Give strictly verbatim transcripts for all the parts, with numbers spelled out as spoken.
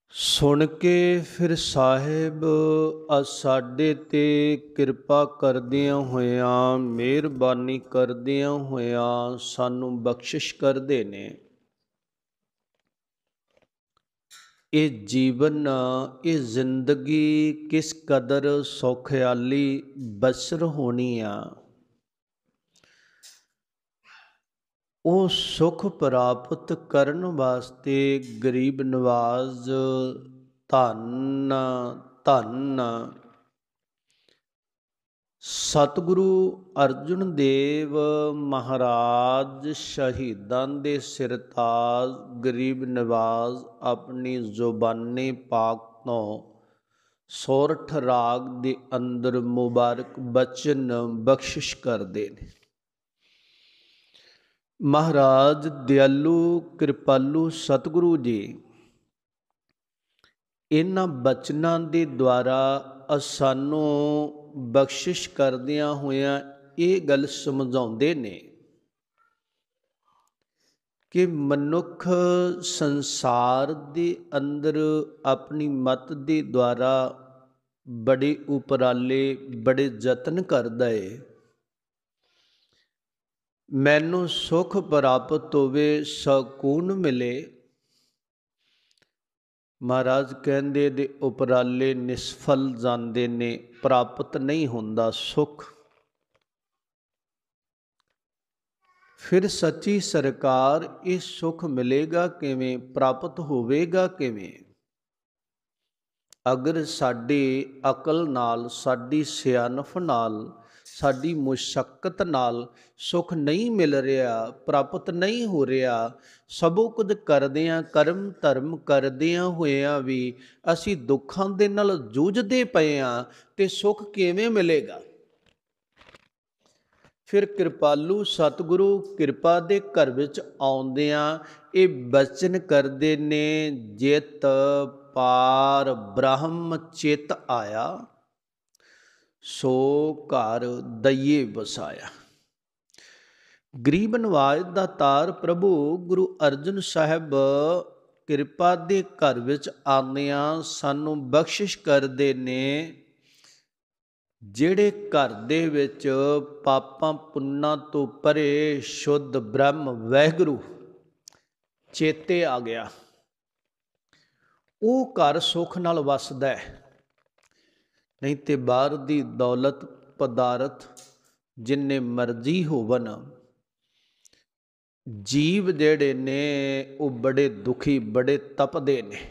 ਸੁਣ ਕੇ ਫਿਰ ਸਾਹਿਬ ਆ ਸਾਡੇ 'ਤੇ ਕਿਰਪਾ ਕਰਦਿਆਂ ਹੋਇਆਂ, ਮਿਹਰਬਾਨੀ ਕਰਦਿਆਂ ਹੋਇਆਂ ਸਾਨੂੰ ਬਖਸ਼ਿਸ਼ ਕਰਦੇ ਨੇ। ਇਹ ਜੀਵਨ, ਇਹ ਜ਼ਿੰਦਗੀ ਕਿਸ ਕਦਰ ਸੌਖਿਆਲੀ ਬਸਰ ਹੋਣੀ ਆ। ਉਹ ਸੁਖ ਪ੍ਰਾਪਤ ਕਰਨ ਵਾਸਤੇ ਗਰੀਬ ਨਵਾਜ਼ ਧੰਨ ਧੰਨ ਸਤਿਗੁਰੂ ਅਰਜਨ ਦੇਵ ਮਹਾਰਾਜ ਸ਼ਹੀਦਾਂ ਦੇ ਸਿਰਤਾਜ ਗਰੀਬ ਨਵਾਜ਼ ਆਪਣੀ ਜ਼ੁਬਾਨੇ ਪਾਕ ਤੋਂ ਸੋਰਠ ਰਾਗ ਦੇ ਅੰਦਰ ਮੁਬਾਰਕ ਬਚਨ ਬਖਸ਼ਿਸ਼ ਕਰਦੇ ਨੇ। ਮਹਾਰਾਜ ਦਿਆਲੂ ਕਿਰਪਾਲੂ ਸਤਿਗੁਰੂ ਜੀ ਇਹਨਾਂ ਬਚਨਾਂ ਦੇ ਦੁਆਰਾ ਸਾਨੂੰ ਬਖਸ਼ਿਸ਼ ਕਰਦਿਆਂ ਹੋਇਆਂ ਇਹ ਗੱਲ ਸਮਝਾਉਂਦੇ ਨੇ ਕਿ ਮਨੁੱਖ ਸੰਸਾਰ ਦੇ ਅੰਦਰ ਆਪਣੀ ਮਤ ਦੇ ਦੁਆਰਾ ਬੜੇ ਉਪਰਾਲੇ ਬੜੇ ਯਤਨ ਕਰਦਾ ਏ। ਮੈਨੂੰ ਸੁਖ ਪ੍ਰਾਪਤ ਹੋਵੇ, ਸਕੂਨ ਮਿਲੇ। ਮਹਾਰਾਜ ਕਹਿੰਦੇ ਦੇ ਉਪਰਾਲੇ ਨਿਸਫਲ ਜਾਂਦੇ ਨੇ, ਪ੍ਰਾਪਤ ਨਹੀਂ ਹੁੰਦਾ ਸੁਖ। ਫਿਰ ਸੱਚੀ ਸਰਕਾਰ ਇਹ ਸੁਖ ਮਿਲੇਗਾ ਕਿਵੇਂ, ਪ੍ਰਾਪਤ ਹੋਵੇਗਾ ਕਿਵੇਂ? ਅਗਰ ਸਾਡੀ ਅਕਲ ਨਾਲ, ਸਾਡੀ ਸਿਆਣਪ ਨਾਲ, ਸਾਡੀ ਮੁਸ਼ੱਕਤ ਨਾਲ ਸੁਖ ਨਹੀਂ ਮਿਲ ਰਿਹਾ, ਪ੍ਰਾਪਤ ਨਹੀਂ ਹੋ ਰਿਹਾ, ਸਭੋ ਕੁਝ ਕਰਦਿਆਂ, ਕਰਮ ਧਰਮ ਕਰਦਿਆਂ ਹੋਇਆਂ ਵੀ ਅਸੀਂ ਦੁੱਖਾਂ ਦੇ ਨਾਲ ਜੂਝਦੇ ਪਏ ਹਾਂ, ਤੇ ਸੁਖ ਕਿਵੇਂ ਮਿਲੇਗਾ? ਫਿਰ ਕਿਰਪਾਲੂ ਸਤਿਗੁਰੂ ਕਿਰਪਾ ਦੇ ਘਰ ਵਿੱਚ ਆਉਂਦਿਆਂ ਇਹ ਬਚਨ ਕਰਦੇ ਨੇ, ਜਿਤ ਪਾਰ ਬ੍ਰਹਮ ਚਿਤ ਆਇਆ, ਸੋ ਘਰ ਦਈਏ ਵਸਾਇਆ। ਗਰੀਬ ਨਵਾਜ਼ ਦਾ ਤਾਰ ਪ੍ਰਭੂ ਗੁਰੂ ਅਰਜਨ ਸਾਹਿਬ ਕਿਰਪਾ ਦੇ ਘਰ ਵਿੱਚ ਆਉਂਦਿਆਂ ਸਾਨੂੰ ਬਖਸ਼ਿਸ਼ ਕਰਦੇ ਨੇ। ਜਿਹੜੇ ਘਰ ਦੇ ਵਿੱਚ ਪਾਪਾਂ ਪੁੰਨਾਂ ਤੋਂ ਪਰੇ ਸ਼ੁੱਧ ਬ੍ਰਹਮ ਵਾਹਿਗੁਰੂ ਚੇਤੇ ਆ ਗਿਆ, ਉਹ ਘਰ ਸੁੱਖ ਨਾਲ ਵਸਦਾ ਹੈ। ਨਹੀਂ ਤੇ ਬਾਹਰ ਦੀ ਦੌਲਤ ਪਦਾਰਥ ਜਿੰਨੇ ਮਰਜ਼ੀ ਹੋਵਨ, ਜੀਵ ਜਿਹੜੇ ਨੇ ਉਹ ਬੜੇ ਦੁਖੀ, ਬੜੇ ਤਪਦੇ ਨੇ।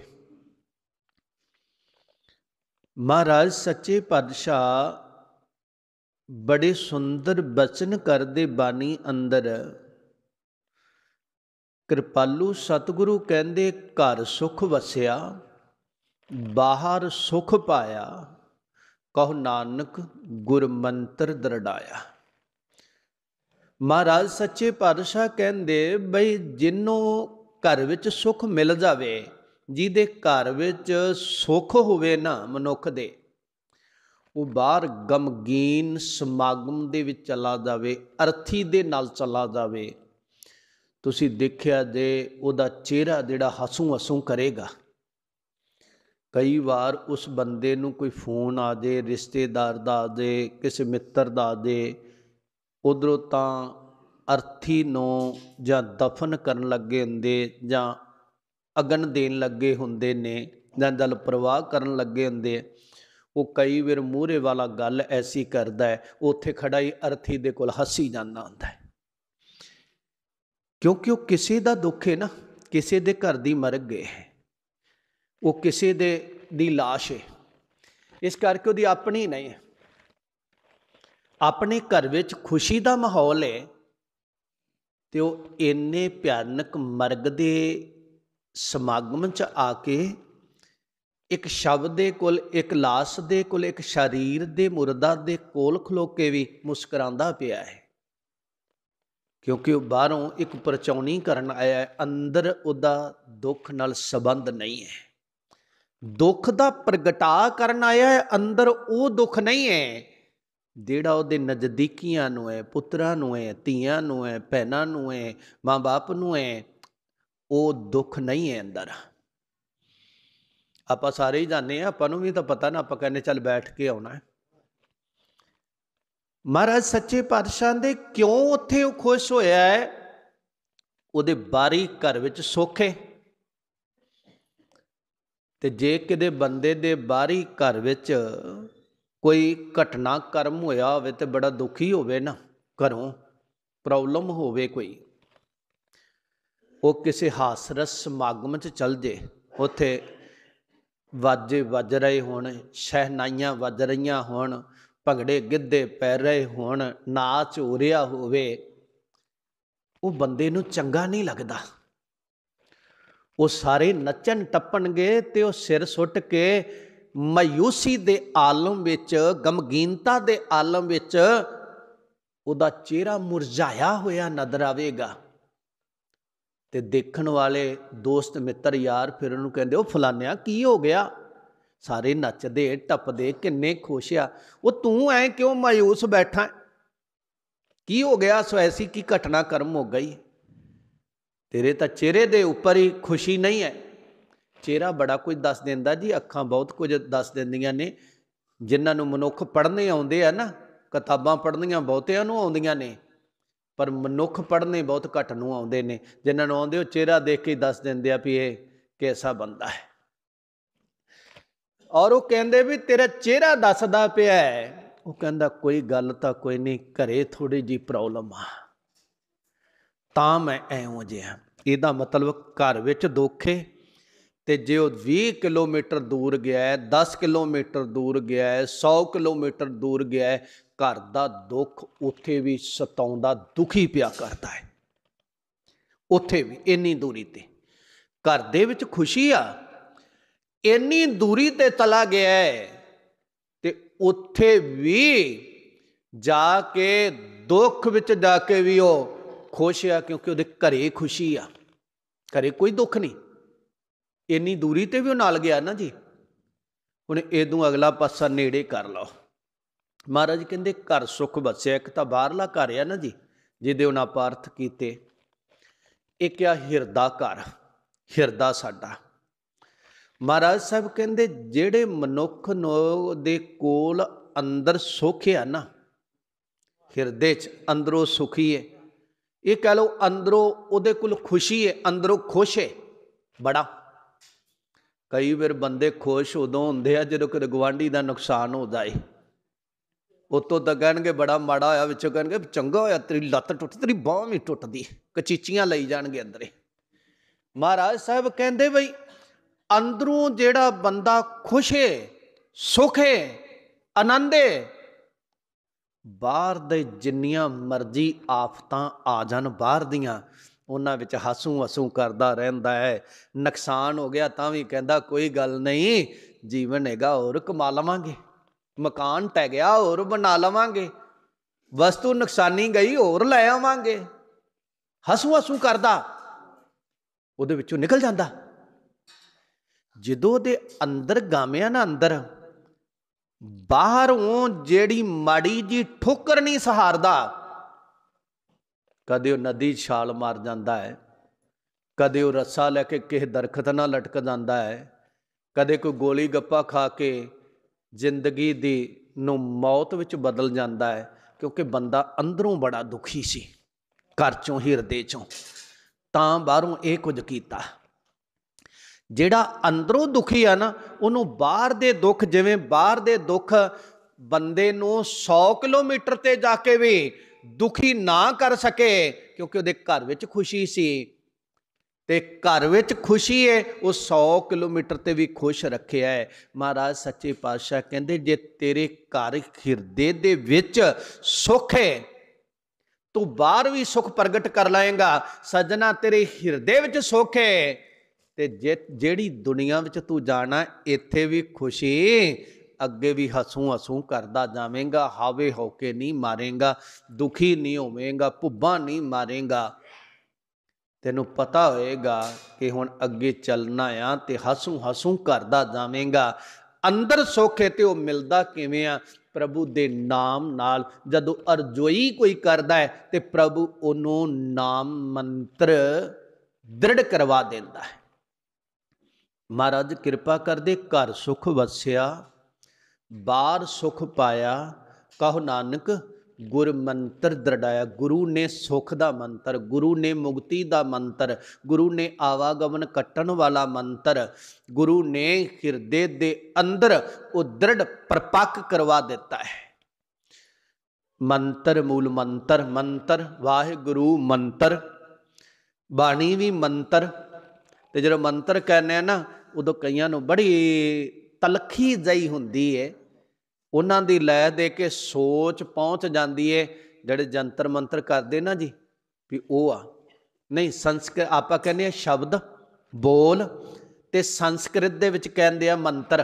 ਮਹਾਰਾਜ ਸੱਚੇ ਪਾਤਸ਼ਾਹ ਬੜੇ ਸੁੰਦਰ ਬਚਨ ਕਰਦੇ ਬਾਣੀ ਅੰਦਰ। ਕਿਰਪਾਲੂ ਸਤਿਗੁਰੂ ਕਹਿੰਦੇ, ਘਰ ਸੁਖ ਵਸਿਆ, ਬਾਹਰ ਸੁਖ ਪਾਇਆ, ਕਹੋ ਨਾਨਕ ਗੁਰ ਮੰਤਰ ਦਰੜਾਇਆ। ਮਹਾਰਾਜ ਸੱਚੇ ਪਾਤਸ਼ਾਹ ਕਹਿੰਦੇ ਬਈ ਜਿਹਨੂੰ ਘਰ ਵਿੱਚ ਸੁਖ ਮਿਲ ਜਾਵੇ, ਜਿਹਦੇ ਘਰ ਵਿੱਚ ਸੁਖ ਹੋਵੇ ਨਾ ਮਨੁੱਖ ਦੇ, ਉਹ ਬਾਹਰ ਗਮਗੀਨ ਸਮਾਗਮ ਦੇ ਵਿੱਚ ਚਲਾ ਜਾਵੇ, ਅਰਥੀ ਦੇ ਨਾਲ ਚਲਾ ਜਾਵੇ। ਤੁਸੀਂ ਦੇਖਿਆ ਜੇ ਉਹਦਾ ਚਿਹਰਾ ਜਿਹੜਾ ਹਸੂ ਹਸੂ ਕਰੇਗਾ। ਕਈ ਵਾਰ ਉਸ ਬੰਦੇ ਨੂੰ ਕੋਈ ਫੋਨ ਆ ਜੇ, ਰਿਸ਼ਤੇਦਾਰ ਦਾ ਆ ਜੇ, ਕਿਸੇ ਮਿੱਤਰ ਦਾ ਆ ਜੇ, ਉਧਰੋਂ ਤਾਂ ਅਰਥੀ ਨੂੰ ਜਾਂ ਦਫਨ ਕਰਨ ਲੱਗੇ ਹੁੰਦੇ, ਜਾਂ ਅਗਨ ਦੇਣ ਲੱਗੇ ਹੁੰਦੇ ਨੇ, ਜਾਂ ਜਲ ਪ੍ਰਵਾਹ ਕਰਨ ਲੱਗੇ ਹੁੰਦੇ। ਉਹ ਕਈ ਵਾਰ ਮੂਹਰੇ ਵਾਲਾ ਗੱਲ ਐਸੀ ਕਰਦਾ ਹੈ, ਉੱਥੇ ਖੜਾ ਹੀ ਅਰਥੀ ਦੇ ਕੋਲ ਹੱਸੀ ਜਾਂਦਾ ਹੁੰਦਾ ਹੈ, ਕਿਉਂਕਿ ਉਹ ਕਿਸੇ ਦਾ ਦੁੱਖ ਹੈ ਨਾ, ਕਿਸੇ ਦੇ ਘਰ ਦੀ ਮਰ ਗਏ ਹੈ, ਉਹ ਕਿਸੇ ਦੇ ਦੀ ਲਾਸ਼ ਹੈ, ਇਸ ਕਰਕੇ ਉਹਦੀ ਆਪਣੀ ਨਹੀਂ ਹੈ। ਆਪਣੇ ਘਰ ਵਿੱਚ ਖੁਸ਼ੀ ਦਾ ਮਾਹੌਲ ਹੈ, ਤੇ ਉਹ ਇੰਨੇ ਭਿਆਨਕ ਮਰਗ ਦੇ ਸਮਾਗਮ 'ਚ ਆ ਕੇ ਇੱਕ ਸ਼ਬਦ ਦੇ ਕੋਲ, ਇੱਕ ਲਾਸ਼ ਦੇ ਕੋਲ, ਇੱਕ ਸਰੀਰ ਦੇ ਮੁਰਦਾ ਦੇ ਕੋਲ ਖਲੋ ਕੇ ਵੀ ਮੁਸਕਰਾਉਂਦਾ ਪਿਆ ਹੈ, ਕਿਉਂਕਿ ਉਹ ਬਾਹਰੋਂ ਇੱਕ ਪਰਚਾਉਣੀ ਕਰਨ ਆਇਆ ਹੈ, ਅੰਦਰ ਉਹਦਾ ਦੁੱਖ ਨਾਲ ਸੰਬੰਧ ਨਹੀਂ ਹੈ। ਦੁੱਖ ਦਾ ਪ੍ਰਗਟਾ ਕਰਨ ਆਇਆ ਹੈ, ਅੰਦਰ ਉਹ ਦੁੱਖ ਨਹੀਂ ਹੈ ਜਿਹੜਾ ਉਹਦੇ ਨਜ਼ਦੀਕੀਆਂ ਨੂੰ ਹੈ, ਪੁੱਤਰਾਂ ਨੂੰ ਹੈ, ਧੀਆਂ ਨੂੰ ਹੈ, ਭੈਣਾਂ ਨੂੰ ਹੈ, ਮਾਂ ਬਾਪ ਨੂੰ ਹੈ। ਉਹ ਦੁੱਖ ਨਹੀਂ ਹੈ ਅੰਦਰ। ਆਪਾਂ ਸਾਰੇ ਹੀ ਜਾਂਦੇ ਹਾਂ, ਆਪਾਂ ਨੂੰ ਵੀ ਤਾਂ ਪਤਾ ना, ਆਪਾਂ कहने चल बैठ के आना है। महाराज सच्चे पातशाह दे क्यों उत्थे वो खुश होया है? ਉਹਦੇ ਬਾਰੀ घर विच सुख है, ते जे किते बंदे दे बारी घर विच कोई घटनाक्रम होया होवे ते बड़ा दुखी होवे ना, घरों प्रॉब्लम होवे कोई, वो किसी हासरस समागम च चल जे, उत्थे वाजे वज रहे होण, शहनाइयां वज रहीआं होण, भंगड़े गिद्धे पै रहे होण, नाच हो रहा होवे, वो बंदे नूं चंगा नहीं लगदा। वो सारे नचन टप्पणगे ते वो सिर सुट के मायूसी दे आलम विच, गमगीनता दे आलम विच उहदा चेहरा मुरझाया होया नज़र आवेगा। ते देखण वाले दोस्त मित्र यार फिर उहनूं कहंदे, ओ फलानिया की हो गया? सारे नचदे टप्पदे किन्ने खुश आ, वो तू ऐ क्यों मायूस बैठा है? की हो गया? सो ऐसी की घटनाक्रम हो गई? तेरे तो चेहरे दे उपर ही खुशी नहीं है। चेहरा बड़ा कुछ दस दिंदा जी, अखां बहुत कुछ दस दिंदियां ने। जिन्हां नूं मनुख पढ़ने आउंदे आ ना, किताबां पढ़नियां बहुतिआं नूं आउंदियां ने, पर मनुख पढ़ने बहुत घट नूं आउंदे ने। जिन्हां नूं आउंदे, चेहरा देख के दस दिंदे आ भी ये कैसा बंदा है। और वो कहंदे भी तेरा चेहरा दसदा पिया है। वो कहंदा कोई गल तां कोई नहीं, घरे थोड़ी जी प्रॉब्लम आ, तां मैं ऐहों जिहा। इहदा मतलब घर विच दुख है, ते जे वो बीस किलोमीटर दूर गया है, दस किलोमीटर दूर गया है, सौ किलोमीटर दूर गया है, घर दा दुख उत्थे भी सताउंदा, दुखी पिया करदा है। उत्थे भी इन्नी दूरी ते, घर दे विच खुशी आ, इन्नी दूरी ते चला गया है, ते उत्थे भी जाके दुख विच जाके भी वो खुश आ, क्योंकि उहदे घरे खुशी आ, घरे कोई दुख नहीं। इन्नी दूरी ते भी वो नाल गया ना जी। हुण इदों अगला पासा नेड़े कर लो। महाराज कहंदे घर सुख बसिया, एक तां बाहरला घर आ ना जी, जिहदे उन्हां आपां अर्थ कीते। एक आ हिरदा घर, हिरदा साडा। महाराज साहब कहंदे जिहड़े मनुख नूं दे कोल अंदर सुख आ ना, हिरदे च अंदरों सुखी है, ये कह लो अंदरों उहदे कोल खुशी है, अंदरों खुश है बड़ा। कई बार बंदे खुश उदों हुंदे आ जदों किते गवांढी दा नुकसान हो जाए, उतों तो कहणगे बड़ा माड़ा होया, विचों कहणगे चंगा होया तेरी लत्त टुट, तेरी बांह भी टुटदी, कचीचियां लई जाणगे अंदरे। महाराज साहब कहंदे बई अंदरों जिहड़ा बंदा खुश है, सुख है, आनंद है, बाहर दे जिन्नियां मर्जी आफतां आ जाण बाहर दियां, उन्हां विच हसूं हसूं करदा रहिंदा है। नुकसान हो गया तां भी कहंदा कोई गल नहीं, जीवन हैगा होर कमा लवांगे, मकान टह गया होर बना लवांगे, वस्तु नुकसानी गई होर लै आवांगे। हसूं हसूं करदा उहदे विचों निकल जांदा। जदों दे अंदर गामिया ना, अंदर बाहरों जेड़ी माड़ी जी ठोकर नहीं सहारदा, कदे वो नदी छाल मार जाता है, कदे वो रस्सा लैके किसी दरखत नाल लटक जाता है, कदे कोई गोली गप्पा खा के जिंदगी दी नूं मौत विच बदल जाता है, क्योंकि बंदा अंदरों बड़ा दुखी सी, घर चों हिरदे चों, तां बाहरों ये कुछ कीता। जिहड़ा अंदरों दुखी आ ना, उन्हों बाहर दे दुख, जिवें बाहर दे दुख बंदे नूं सौ किलोमीटर ते जाके भी दुखी ना कर सके, क्योंकि उहदे घर विच खुशी सी, ते घर विच खुशी है, वो सौ किलोमीटर ते भी खुश रखिया है। महाराज सच्चे पातशाह कहंदे जे तेरे घर हिरदे दे विच सुख है, तू बाहर भी सुख प्रगट कर लाएगा। सजना तेरे हिरदे विच सुख है, ते जे जेड़ी दुनिया विच तू जाना, इत्थे भी खुशी, अगे भी हसूं हसूं करदा जावेंगा, हावे होके नहीं मारेगा, दुखी नहीं होवेगा, भुब्बा नहीं मारेगा। तेनू पता होएगा कि हुण अगे चलना आ, ते हसूं हसूं करदा जावेंगा। अंदर सुख है, ते वो मिलदा किवें आ? प्रभु दे नाम नाल। जदों अरजोई कोई करदा है, ते प्रभु उहनूं नाम मंत्र दृढ़ करवा देंदा है। महाराज कृपा कर दे, घर सुख वसिया, बाहर सुख पाया। कहो नानक गुर मंत्र दृढ़ाया। गुरु ने सुख का मंत्र, गुरु ने मुक्ति का मंत्र, गुरु ने आवागमन कट्टण वाला मंत्र, गुरु ने हिरदे दे अंदर वो दृढ़ परपक्क करवा देता है। मंत्र मूल मंत्र, मंत्र वाहिगुरु मंत्र, बाणी भी मंत्र। तो जो मंत्र कहने ना उदों कईयां नूं बड़ी तलखी जही हुंदी है, उन्हां दी लै दे के सोच पहुँच जाती है। जिहड़े जंतर मंत्र करते ना जी भी वो आ नहीं, संस्कृत आपां कहने आ शब्द बोल, ते संस्कृत दे विच कहंदे आ मंत्र।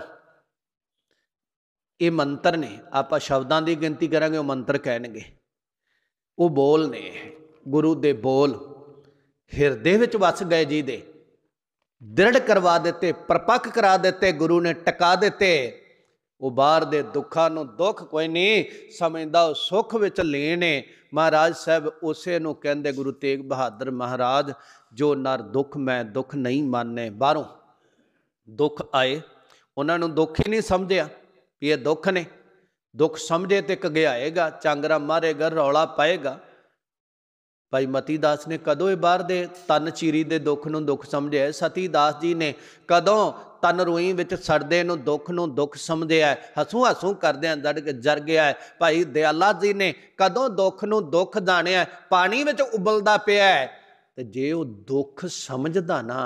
ये मंत्र ने, आपां शब्दां दी गिनती करांगे वो मंत्र कहणगे। वो बोल ने, गुरु दे बोल हिरदे विच वस गए जी दे, दृढ़ करवा दिते, परपक्क करा दिते, गुरु ने टका दिते। वो बाहर दे दुखा नूं दुख कोई नहीं समझदा, सुख विच लीन है। महाराज साहब उसे नूं कहंदे गुरु तेग बहादुर महाराज, जो नर दुख मैं दुख नहीं माने। बाहरों दुख आए, उन्हां नूं दुख ही नहीं समझिया भी ये दुख ने। दुख समझे तो घगियाएगा, चांगरा मारेगा, रौला पाएगा। भाई मती दास ने कदों ये बाहर दे तन चीरी दे दुख नूं दुख समझिया? सती दास जी ने कदों तन रूई विच सड़दे नूं दुख नूं दुख समझिया? हसूं हसूं करदिआं जड़ के जर गया है। भाई दयाला जी ने कदों दुख नूं दुख जाणिया? पानी विच उबलदा पिया है। ते जे वो दुख समझदा ना,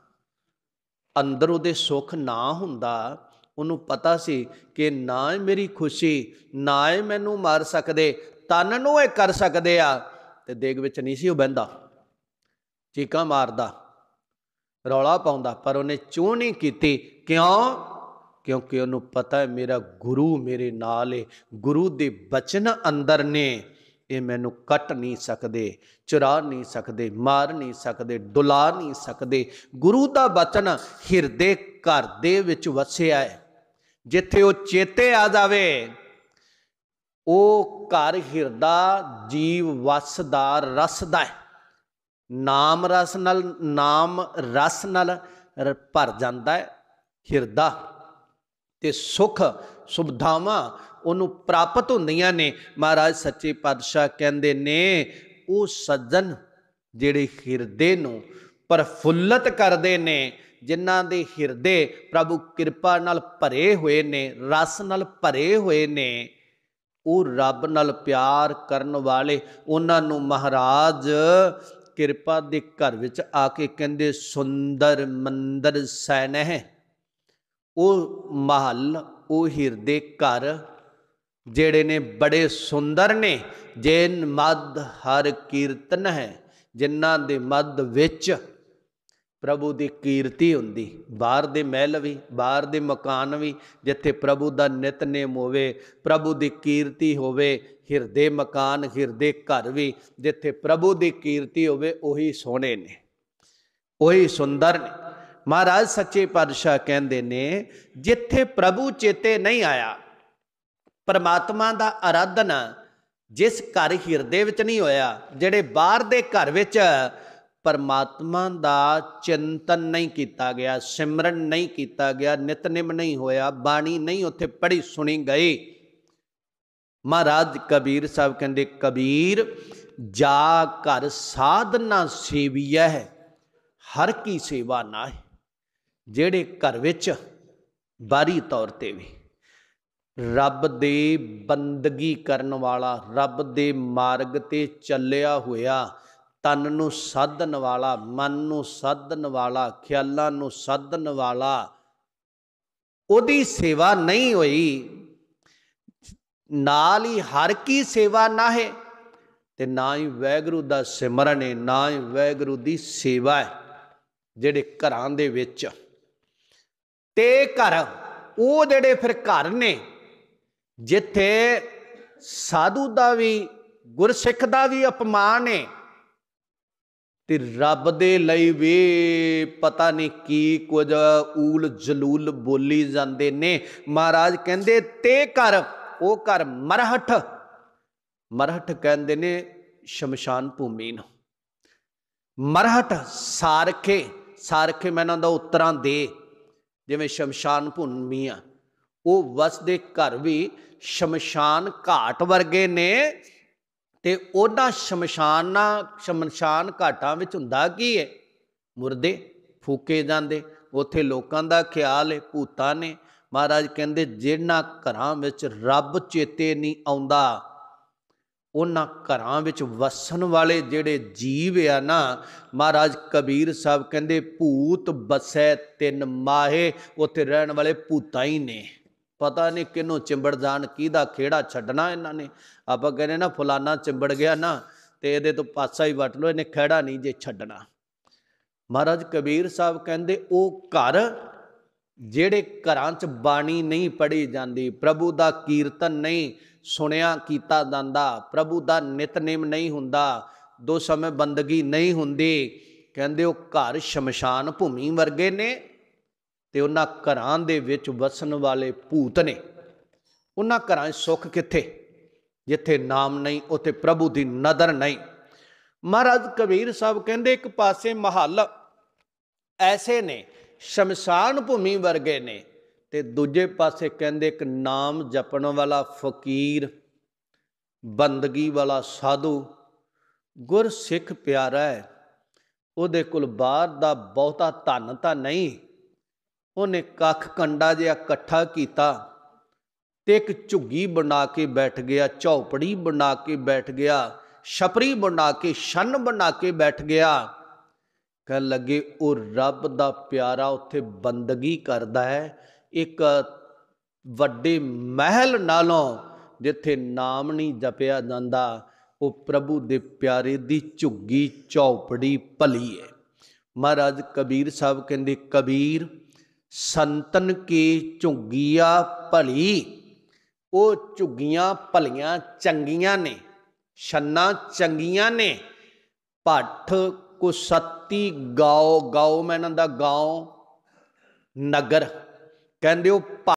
अंदर उहदे सुख ना हुंदा, उहनूं पता सी कि ना ही मेरी खुशी, ना ही मैनूं मार सकदे, तन नूं ये कर सकदे आ, ते देग विच नहीं सी बहिंदा, चीकां मारदा, रौला पाउंदा। पर उन्हें चूं नहीं कीती। क्यों? क्योंकि उन्होंने पता है मेरा गुरु मेरे नाल है, गुरु दे बचन अंदर ने, ये मैनू कट नहीं सकते, चुरा नहीं सकते, मार नहीं सकते, डुला नहीं सकते। गुरु का बचन हिरदे घर दे विच वसिया है। जिथे वो चेते आ जावे, वो घर हिरदा जीव वसदा रसदा है। नाम रस नाल, नाम रस नाल भर जाता है हिरदा, ते सुख सुविधावां उन्होंने प्राप्त होंदियां ने। महाराज सच्चे पातशाह कहंदे ने, वो सज्जन जिहड़े हिरदे नूं प्रफुल्लत करदे ने, जिन्हां दे हिरदे प्रभु कृपा नाल भरे हुए ने, रस नाल भरे हुए ने, वो रब नाल प्यार करन वाले, उन्हां नूं महाराज किरपा दे घर विच आके कहंदे सुंदर मंदिर सैनह। वो महल, वो हिरदे घर जेड़े ने बड़े सुंदर ने। जिन मद हर कीर्तन है, जिन्हां दे मद विच प्रभु की कीर्ति हुंदी। बाहर दे महल भी, बाहर दे मकान भी, जिथे प्रभु का नितनेम होवे, प्रभु की कीर्ति होवे, हिरदे मकान हिरदे घर भी जिथे प्रभु की कीर्ति होवे, उही सोहणे ने, उही सुंदर ने। महाराज सच्चे पातशाह कहंदे ने, जिथे प्रभु चेते नहीं आया, परमात्मा का आराधन जिस घर हिरदे विच नहीं होया, जिहड़े बाहर दे घर विच परमात्मा का चिंतन नहीं किया गया, सिमरन नहीं किया गया, नितनेम नहीं होया, बाणी नहीं उत्थे पढ़ी सुनी गई। महाराज कबीर साहब कहते, कबीर जा घर साधना सेविया है, हर की सेवा ना है। जेड़े घर विच बारी तौर ते भी रब दे बंदगी करन वाला, रब दे मार्ग ते चलिया होया, तन नूं साधन वाला, मन नूं साधन वाला, ख्यालां नूं साधन वाला, ओदी सेवा नहीं होई, नाल ही हर की सेवा ना है, ते ना ही वैगुरू दा सिमरन है, ना ही वैगुरू दी सेवा है। जिहड़े घरां दे विच ते घर, वो जिहड़े फिर घर ने जिथे साधु दा भी गुरसिख दा भी अपमान है, ते रब दे लई वे पता नहीं की कुछ ऊल जलूल बोली जाते ने। महाराज कहंदे ते घर, वो घर मरहट, मरहट कहंदे ने शमशान भूमि नूं। मरहट सारखे, सारखे मैं इन्हां दा उत्तरां दे, ਜਿਵੇਂ ਸ਼ਮਸ਼ਾਨ ਭੂਮੀ ਆ, ਉਹ ਵਸਦੇ ਘਰ ਵੀ ਸ਼ਮਸ਼ਾਨ ਘਾਟ ਵਰਗੇ ਨੇ। ਤੇ ਉਹਨਾਂ ਸ਼ਮਸ਼ਾਨਾਂ ਸ਼ਮਸ਼ਾਨ ਘਾਟਾਂ ਵਿੱਚ ਹੁੰਦਾ ਕੀ ਹੈ? ਮੁਰਦੇ ਫੂਕੇ ਜਾਂਦੇ। ਉੱਥੇ ਲੋਕਾਂ ਦਾ ਖਿਆਲ ਹੈ ਭੂਤਾਂ ਨੇ। ਮਹਾਰਾਜ ਕਹਿੰਦੇ ਜਿਹਨਾਂ ਘਰਾਂ ਵਿੱਚ ਰੱਬ ਚੇਤੇ ਨਹੀਂ ਆਉਂਦਾ, ਉਹਨਾਂ ਘਰਾਂ ਵਿੱਚ ਵਸਣ ਵਾਲੇ ਜਿਹੜੇ ਜੀਵ ਆ ਨਾ, ਮਹਾਰਾਜ ਕਬੀਰ ਸਾਹਿਬ ਕਹਿੰਦੇ ਭੂਤ ਬਸੈ ਤਿੰਨ ਮਾਹੇ, ਉੱਥੇ ਰਹਿਣ ਵਾਲੇ ਭੂਤਾਂ ਹੀ ਨੇ। ਪਤਾ ਨਹੀਂ ਕਿਹਨੂੰ ਚਿੰਬੜ ਜਾਣ, ਕਿਹਦਾ ਖੇੜਾ ਛੱਡਣਾ ਇਹਨਾਂ ਨੇ। ਆਪਾਂ ਕਹਿੰਦੇ ਨਾ ਫਲਾਨਾ ਚਿੰਬੜ ਗਿਆ ਨਾ ਤੇ ਇਹਦੇ ਤੋਂ ਪਾਸਾ ਹੀ ਵੱਟ ਲਓ, ਇਹਨੇ ਖਹਿੜਾ ਨਹੀਂ ਜੇ ਛੱਡਣਾ। ਮਹਾਰਾਜ ਕਬੀਰ ਸਾਹਿਬ ਕਹਿੰਦੇ ਉਹ ਘਰ ਜਿਹੜੇ ਘਰਾਂ 'ਚ ਬਾਣੀ ਨਹੀਂ ਪੜ੍ਹੀ ਜਾਂਦੀ, ਪ੍ਰਭੂ ਦਾ ਕੀਰਤਨ ਨਹੀਂ ਸੁਣਿਆ ਕੀਤਾ ਜਾਂਦਾ, ਪ੍ਰਭੂ ਦਾ ਨਿਤਨੇਮ ਨਹੀਂ ਹੁੰਦਾ, ਦੋ ਸਮੇਂ ਬੰਦਗੀ ਨਹੀਂ ਹੁੰਦੀ, ਕਹਿੰਦੇ ਉਹ ਘਰ ਸ਼ਮਸ਼ਾਨ ਭੂਮੀ ਵਰਗੇ ਨੇ। ਤੇ ਉਹਨਾਂ ਘਰਾਂ ਦੇ ਵਿੱਚ ਵਸਣ ਵਾਲੇ ਭੂਤ ਨੇ। ਉਹਨਾਂ ਘਰਾਂ 'ਚ ਸੁੱਖ ਕਿੱਥੇ? ਜਿੱਥੇ ਨਾਮ ਨਹੀਂ, ਉੱਥੇ ਪ੍ਰਭੂ ਦੀ ਨਜ਼ਰ ਨਹੀਂ। ਮਹਾਰਾਜ ਕਬੀਰ ਸਾਹਿਬ ਕਹਿੰਦੇ ਇੱਕ ਪਾਸੇ ਮਹੱਲ ਐਸੇ ਨੇ ਸ਼ਮਸ਼ਾਨ ਭੂਮੀ ਵਰਗੇ ਨੇ, ਤੇ ਦੂਜੇ ਪਾਸੇ ਕਹਿੰਦੇ ਇੱਕ ਨਾਮ ਜਪਣ ਵਾਲਾ ਫਕੀਰ, ਬੰਦਗੀ ਵਾਲਾ ਸਾਧੂ, ਗੁਰਸਿੱਖ ਪਿਆਰਾ ਹੈ। ਉਹਦੇ ਕੋਲ ਬਾਹਰ ਦਾ ਬਹੁਤਾ ਧਨ ਤਾਂ ਨਹੀਂ, ਉਹਨੇ ਕੱਖ ਕੰਡਾ ਜਿਹਾ ਇਕੱਠਾ ਕੀਤਾ ਤੇ ਇੱਕ ਝੁੱਗੀ ਬਣਾ ਕੇ ਬੈਠ ਗਿਆ, ਝੌਪੜੀ ਬਣਾ ਕੇ ਬੈਠ ਗਿਆ, ਛਪਰੀ ਬਣਾ ਕੇ, ਛੰਨ ਬਣਾ ਕੇ ਬੈਠ ਗਿਆ। ਕਹਿਣ ਲੱਗੇ ਉਹ ਰੱਬ ਦਾ ਪਿਆਰਾ ਉੱਥੇ ਬੰਦਗੀ ਕਰਦਾ ਹੈ ਇੱਕ ਵੱਡੇ ਮਹਿਲ ਨਾਲੋਂ, ਜਿੱਥੇ ਨਾਮ ਨਹੀਂ ਜਪਿਆ ਜਾਂਦਾ। ਉਹ ਪ੍ਰਭੂ ਦੇ ਪਿਆਰੇ ਦੀ ਝੁੱਗੀ ਝੌਪੜੀ ਭਲੀ ਹੈ। ਮਹਾਰਾਜ ਕਬੀਰ ਸਾਹਿਬ ਕਹਿੰਦੇ ਕਬੀਰ ਸੰਤਨ ਕੀ ਝੁੱਗੀਆਂ ਭਲੀ, ਉਹ ਝੁੱਗੀਆਂ ਭਲੀਆਂ ਚੰਗੀਆਂ ਨੇ, ਛੰਨਾਂ ਚੰਗੀਆਂ ਨੇ। ਭੱਠ ਕੁਸੱਤੀ ਗਾਓ, ਗਾਓ ਮੈਂ ਇਹਨਾਂ ਦਾ ਗਾਉਂ ਨਗਰ, ਕਹਿੰਦੇ ਉਹ